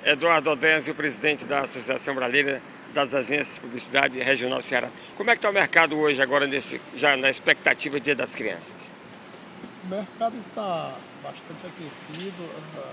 Eduardo Odésio, presidente da Associação Brasileira das Agências de Publicidade Regional Ceará. Como é que está o mercado hoje, agora já na expectativa do Dia das Crianças? O mercado está bastante aquecido,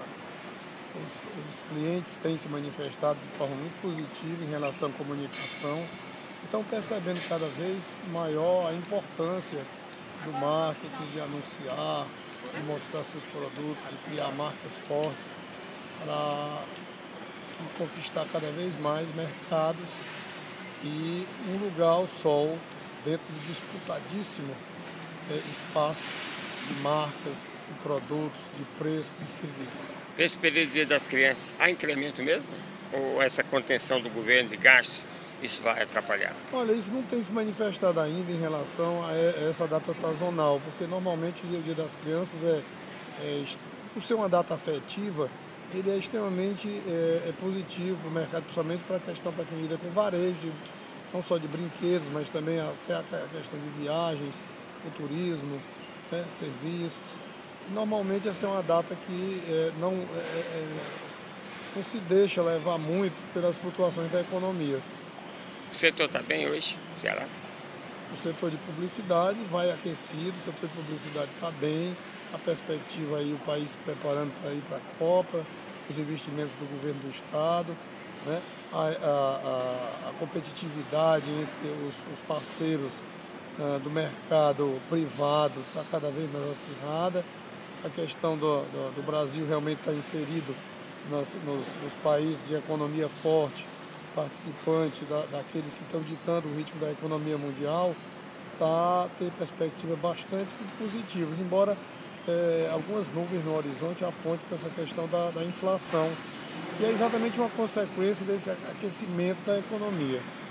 os clientes têm se manifestado de forma muito positiva em relação à comunicação, estão percebendo cada vez maior a importância do marketing, de anunciar, de mostrar seus produtos, de criar marcas fortes para conquistar cada vez mais mercados e um lugar ao sol dentro do disputadíssimo espaço de marcas, de produtos, de preço, de serviços. Nesse período do Dia das Crianças, há incremento mesmo? Ou essa contenção do governo de gastos, isso vai atrapalhar? Olha, isso não tem se manifestado ainda em relação a essa data sazonal, porque normalmente o Dia das Crianças por ser uma data afetiva, ele é extremamente positivo para o mercado, principalmente para a questão para quem lida com varejo, não só de brinquedos, mas também até a questão de viagens, o turismo, serviços. Normalmente essa é uma data que não se deixa levar muito pelas flutuações da economia. O setor está bem hoje, Ceará? O setor de publicidade vai aquecido, o setor de publicidade está bem, a perspectiva aí, o país se preparando para ir para a Copa, os investimentos do governo do Estado, né? a competitividade entre os parceiros do mercado privado está cada vez mais acirrada, a questão do Brasil realmente está inserido nos países de economia forte, participante daqueles que estão ditando o ritmo da economia mundial, tem perspectivas bastante positivas, embora algumas nuvens no horizonte apontem para essa questão da inflação, que é exatamente uma consequência desse aquecimento da economia.